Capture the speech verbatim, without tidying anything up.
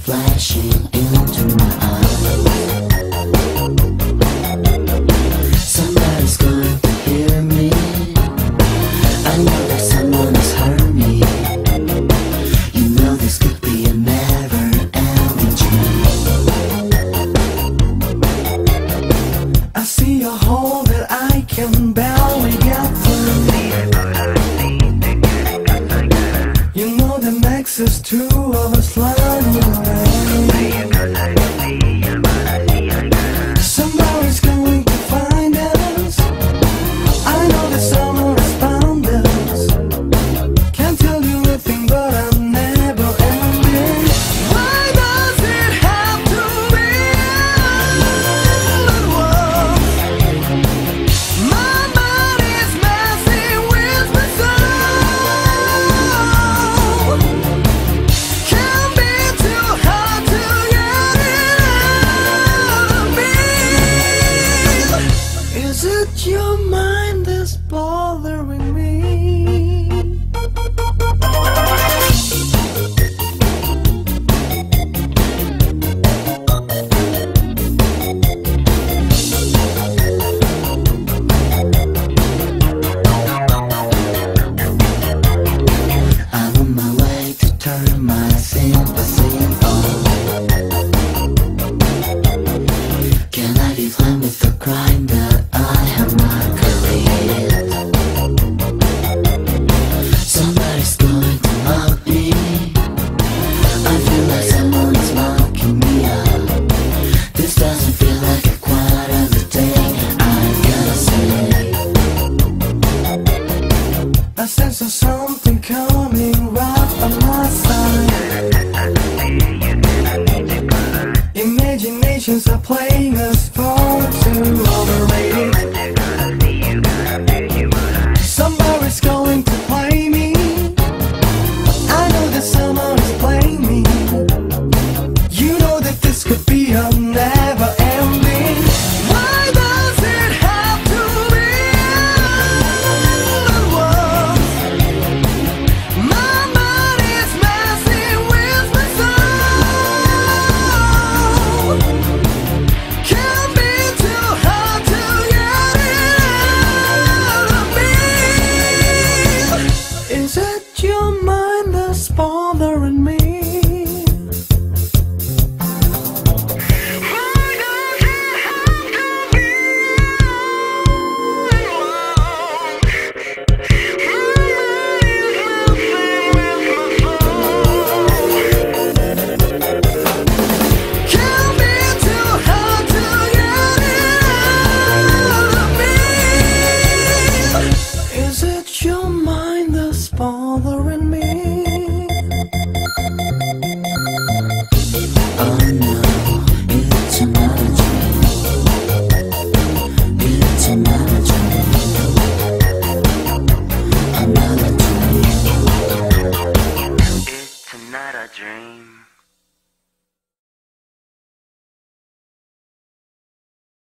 flashing into my eyes. Somebody's going to hear me. I know that someone has heard me. You know this could be a never-ending dream. I see a hole that I can barely get through. You know the max is two of us lying away. Somebody's going to find us. I know that someone has found us. Can't tell you anything, but I'm never ending. Why does it have to be all at once? My mind is messing with my soul. Can't be too hard to get it out of me. Is it your mind that's bothering me? I'm on my way to turn my sympathy on. Can I define with the crime that I have not created? Somebody's going to mock me. I feel like someone is mocking me up. This doesn't feel like a quite of the day, I gotta say. I sense of something coming right by my side. Imaginations are playing us far too overrated. Somebody's going to play me. I know that someone is playing me. You know that this could be a never ending. Why does it have to be all at once? My mind is messing with my soul. Can't be too hard to get it out of me. Is it your mind that's bothering me? Why does it have to be Can't be too hard to get it out of me. Is it your mind that's bothering me? Oh no, it's another dream. It's another dream. Another dream. It's another dream.